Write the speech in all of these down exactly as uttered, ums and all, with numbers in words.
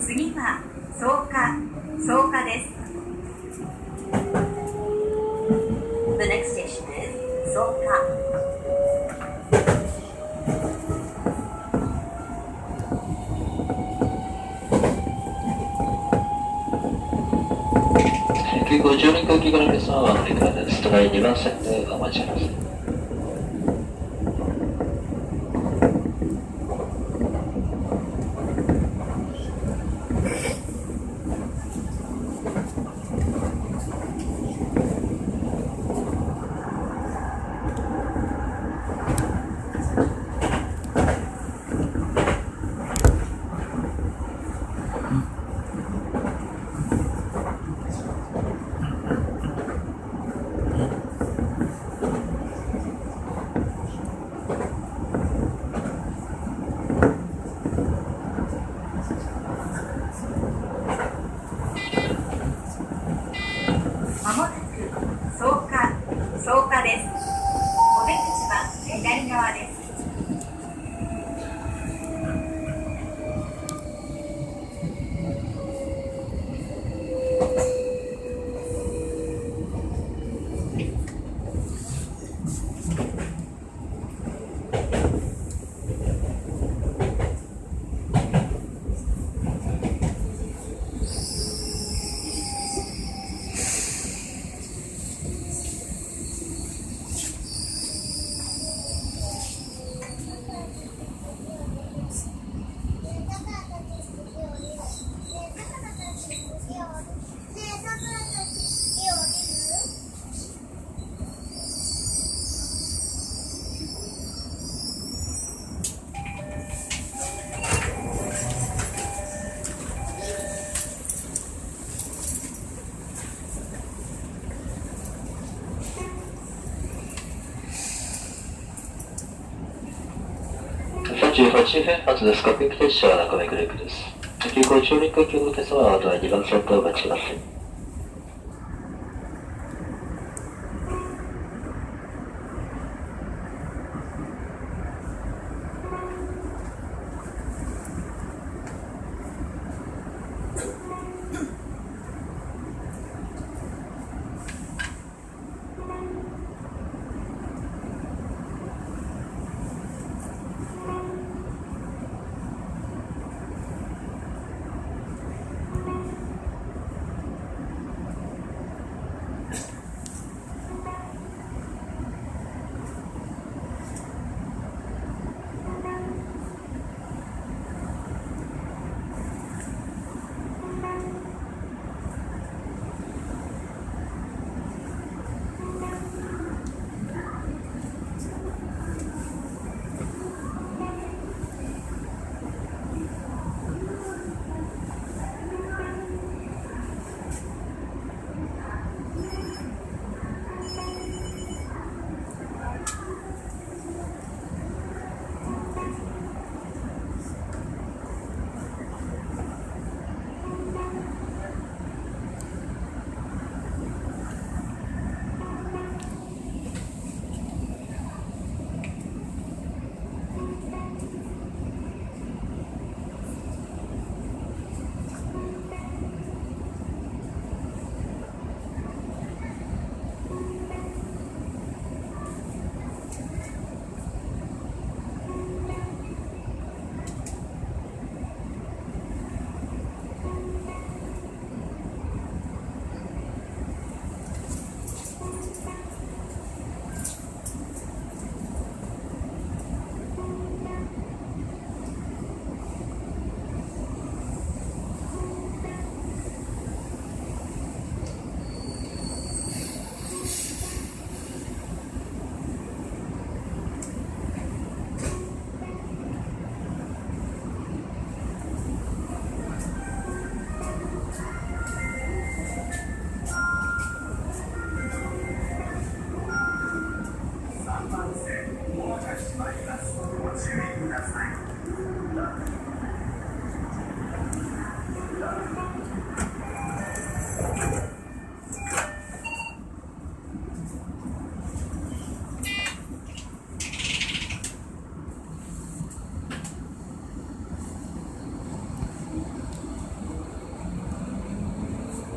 次は草加、草加です。The next station is 草加。 急行じゅうに号機から皆様は乗り換えです。ただいにばん線でお待ちください。じゅうはちふん発です。各駅停車は中目黒駅です。急行中陸行きのお客様は第にばん線でお待ちください。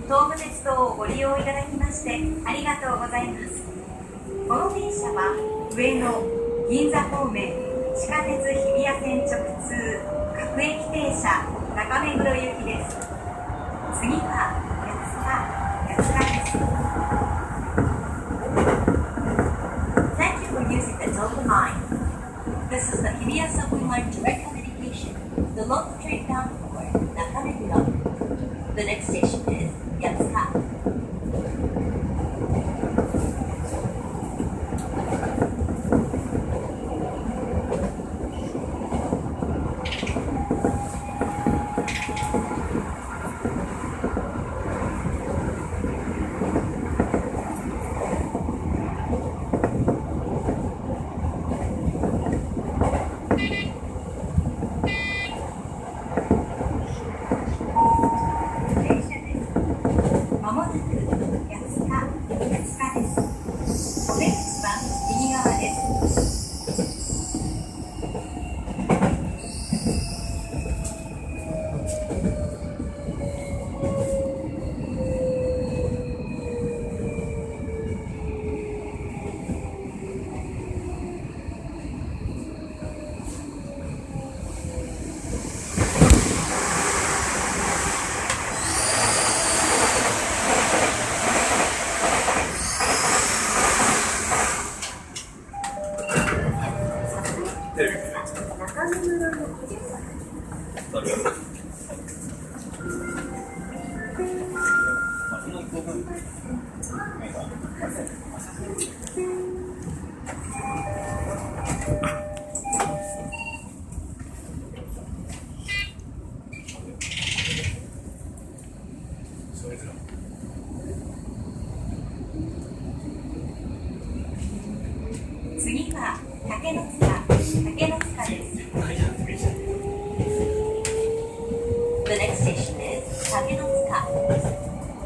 東武鉄道をご利用いただきましてありがとうございます。この電車は上野、銀座方面、地下鉄日比谷線直通、各駅停車、中目黒行きです。次は八塚、八塚です。Thank you for using the Tobu line. This is the Hibiya subway line direct communication. The local train bound for Nakameguro. The next station is Yatsuka. 次は竹の塚、竹の塚です。The next station is 竹の塚。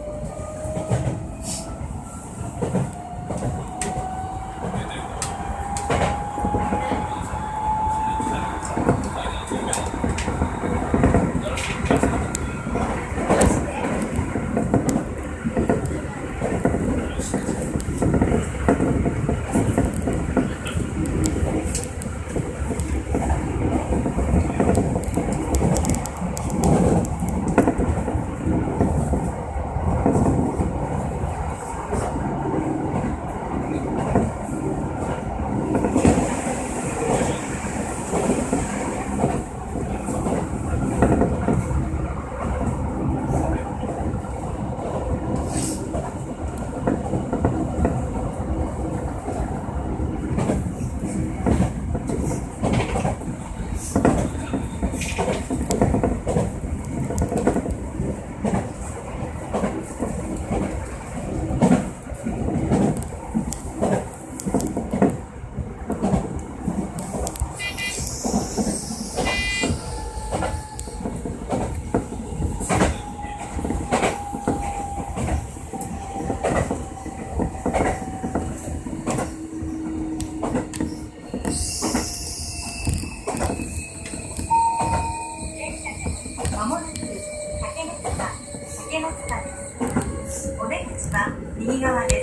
右側です。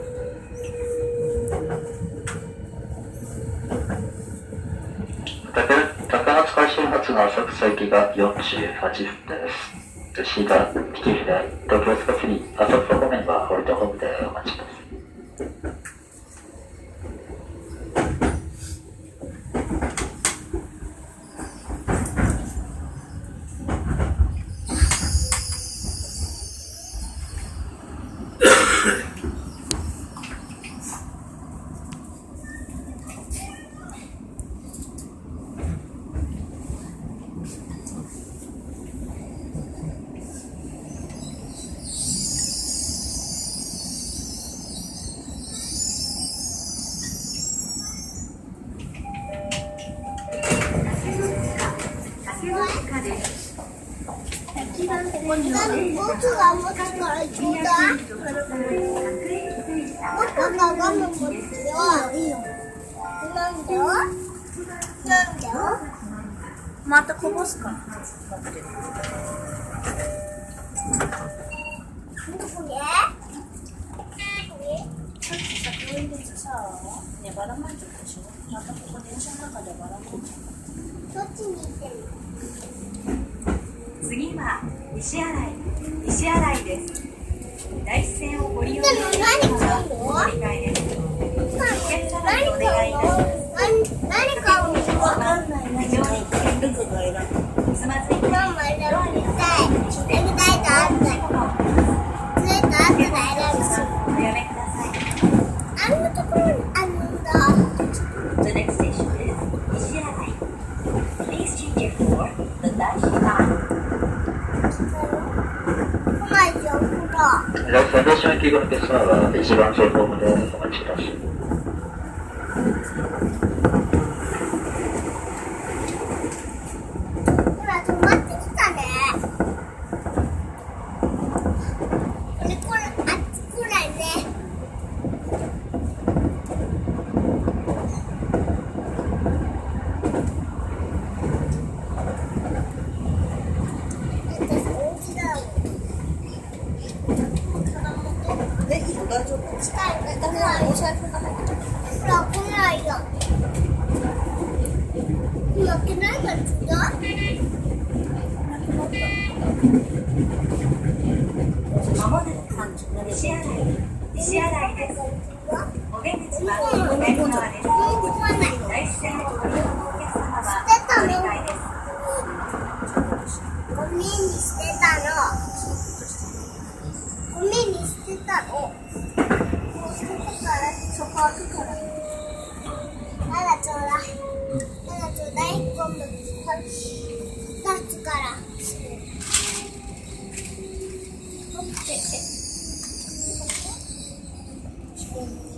高松海進発の浅草行きがよんじゅうはっぷんです。シータ、引き左、東京スカツリー、浅草方面はホルトホームでお待ちください。 またこぼすか。 さっきさ、病院でさ、ね、ばらまいちゃったでしょ。またここ電車の中でばらまいちゃった。どっちに行ってるの？次は西新井、西新井です。大師線をご利用いただきますが、お乗り換えです。お客様にお願いいたします。 何かわかんない。 非常に危険です。つまずいてドアにやりたい。やりたいとあった。それとあったら選ぶし。 おやめください。 あんなところにあるんだ。 The next station is 西新井。Please change your floor, the Dashi line. 来ないじゃん、ほら。 私の記号のお客様は一番上ホームでお待ちください。 ほら、止まってきたね。これ、これ、あっちくらいね。大丈夫。近い。え、ダメだ。お財布が入ってる。ほら、来ないよ。今、来ないからちょっと。 まもなく西新井、西新井です。お出口はお弁側です。大師線をご利用のお客様はお乗り換えです。 ゴミにしてたの。ゴミにしてたの。そこ開くから。まだちょうだい。まだちょうだい。今度二つから。オッケー。